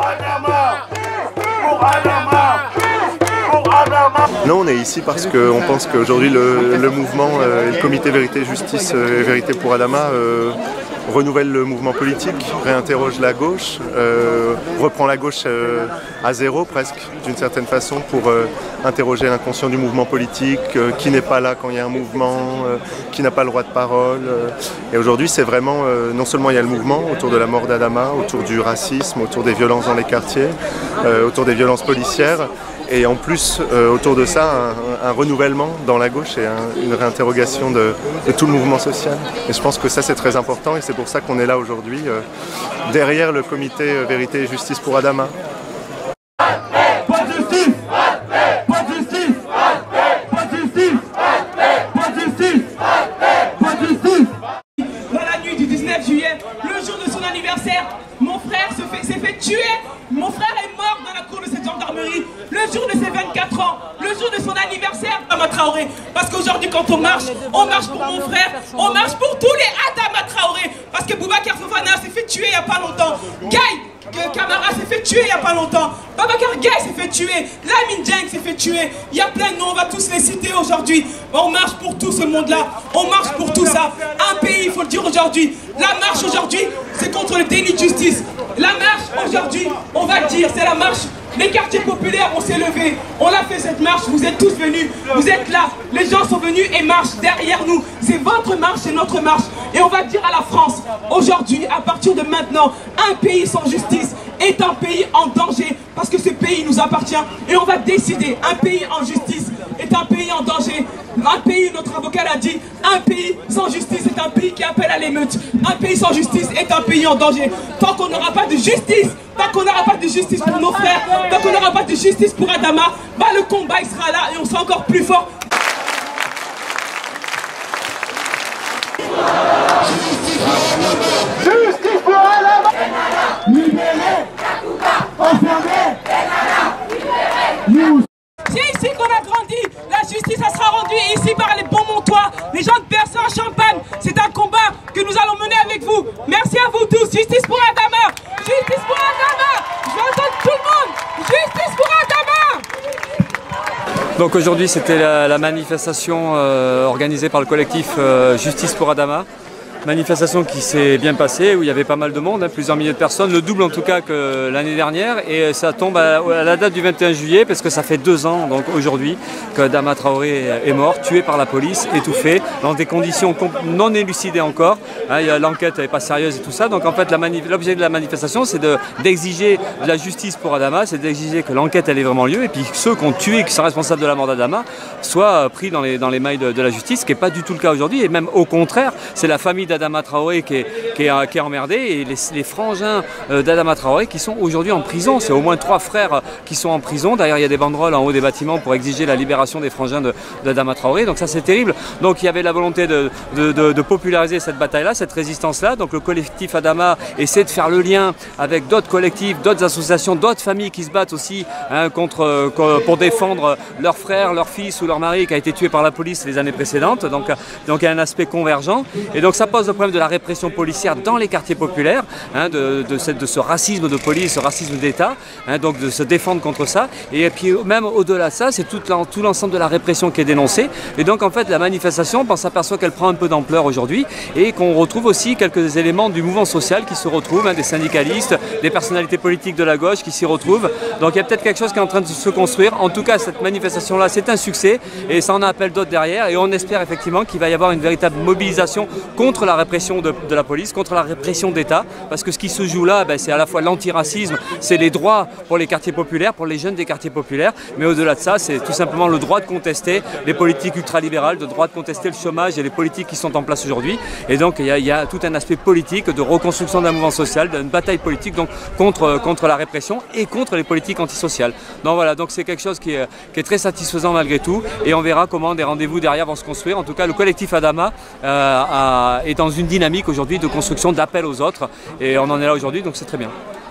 Non, on est ici parce qu'on pense qu'aujourd'hui le mouvement et le comité Vérité Justice et Vérité pour Adama renouvelle le mouvement politique, réinterroge la gauche, reprend la gauche à zéro presque, d'une certaine façon, pour interroger l'inconscient du mouvement politique, qui n'est pas là quand il y a un mouvement, qui n'a pas le droit de parole. Et aujourd'hui, c'est vraiment, non seulement il y a le mouvement autour de la mort d'Adama, autour du racisme, autour des violences dans les quartiers, autour des violences policières, et en plus, autour de ça, un renouvellement dans la gauche et une réinterrogation de tout le mouvement social. Et je pense que ça, c'est très important et c'est pour ça qu'on est là aujourd'hui, derrière le comité Vérité et Justice pour Adama. Pas de justice! Pas de justice! Pas de justice! Pas de justice! Pas de justice! Dans la nuit du 19 juillet, le jour de son anniversaire, mon frère s'est fait tuer. Mon frère est mort dans la cour de cette gendarmerie le jour de ses 24 ans, le jour de son anniversaire, Adama Traoré. Parce qu'aujourd'hui, quand on marche pour mon frère, on marche pour tous les Adama Traoré. Parce que Boubacar Fofana s'est fait tuer il n'y a pas longtemps. Camara s'est fait tuer il n'y a pas longtemps. Babacar Gaye s'est fait tuer. Lamine Dieng s'est fait tuer. Il y a plein de noms, on va tous les citer aujourd'hui. On marche pour tout ce monde-là. On marche pour tout ça. Un pays, il faut le dire aujourd'hui. La marche aujourd'hui, c'est contre le déni de justice. La marche aujourd'hui, on va le dire, c'est la marche. Les quartiers populaires, on s'est levés, on a fait cette marche, vous êtes tous venus, vous êtes là, les gens sont venus et marchent derrière nous. C'est votre marche, c'est notre marche. Et on va dire à la France, aujourd'hui, à partir de maintenant, un pays sans justice est un pays en danger, parce que ce pays nous appartient. Et on va décider, un pays en justice est un pays en danger. Un pays, notre avocat l'a dit, un pays sans justice est un pays qui appelle à l'émeute. Un pays sans justice est un pays en danger. Tant qu'on n'aura pas de justice, tant qu'on n'aura pas de justice pour nos frères, tant qu'on n'aura pas de justice pour Adama, bah le combat il sera là et on sera encore plus fort. Justice pour Adama! Libéré! Enfermé! C'est ici qu'on a grandi. La justice, ça sera rendue ici par les bons montois, les gens de Bercy en Champagne. C'est un combat que nous allons mener avec vous. Merci à vous tous. Justice pour Adama. Justice pour Adama. Je veux entendre tout le monde. Justice pour Adama. Donc aujourd'hui, c'était la manifestation organisée par le collectif Justice pour Adama. Manifestation qui s'est bien passée, où il y avait pas mal de monde, plusieurs milliers de personnes, le double en tout cas que l'année dernière, et ça tombe à la date du 21 juillet parce que ça fait 2 ans, donc aujourd'hui, que Adama Traoré est mort, tué par la police, étouffé, dans des conditions non élucidées encore. L'enquête n'est pas sérieuse et tout ça, donc en fait l'objet de la manifestation c'est d'exiger de la justice pour Adama, c'est d'exiger que l'enquête ait vraiment lieu, et puis ceux qui ont tué, qui sont responsables de la mort d'Adama, soient pris dans les mailles de la justice, ce qui n'est pas du tout le cas aujourd'hui, et même au contraire, c'est la famille d'Adama Traoré qui est emmerdé, et les frangins d'Adama Traoré qui sont aujourd'hui en prison. C'est au moins 3 frères qui sont en prison. D'ailleurs, il y a des banderoles en haut des bâtiments pour exiger la libération des frangins d'Adama Traoré. Donc ça, c'est terrible. Donc il y avait la volonté de populariser cette bataille-là, cette résistance-là. Donc le collectif Adama essaie de faire le lien avec d'autres collectifs, d'autres associations, d'autres familles qui se battent aussi pour défendre leur frère, leur fils ou leur mari qui a été tué par la police les années précédentes. Donc il y a un aspect convergent. Et donc ça pose le problème de la répression policière dans les quartiers populaires, de ce racisme de police, ce racisme d'État, donc de se défendre contre ça. Et puis même au-delà de ça, c'est tout l'ensemble de la répression qui est dénoncée. Et donc en fait la manifestation, on s'aperçoit qu'elle prend un peu d'ampleur aujourd'hui, et qu'on retrouve aussi quelques éléments du mouvement social qui se retrouvent, des syndicalistes, des personnalités politiques de la gauche qui s'y retrouvent. Donc il y a peut-être quelque chose qui est en train de se construire. En tout cas, cette manifestation-là, c'est un succès, et ça en appelle d'autres derrière, et on espère effectivement qu'il va y avoir une véritable mobilisation contre la répression de la police, contre la répression d'État, parce que ce qui se joue là, c'est à la fois l'antiracisme, c'est les droits pour les quartiers populaires, pour les jeunes des quartiers populaires, mais au-delà de ça, c'est tout simplement le droit de contester les politiques ultralibérales, le droit de contester le chômage et les politiques qui sont en place aujourd'hui. Et donc il y a tout un aspect politique de reconstruction d'un mouvement social, d'une bataille politique donc contre la répression et contre les politiques antisociales. Donc voilà, donc c'est quelque chose qui est très satisfaisant malgré tout, et on verra comment des rendez-vous derrière vont se construire. En tout cas, le collectif Adama est dans une dynamique aujourd'hui de construction, d'appel aux autres, et on en est là aujourd'hui, donc c'est très bien.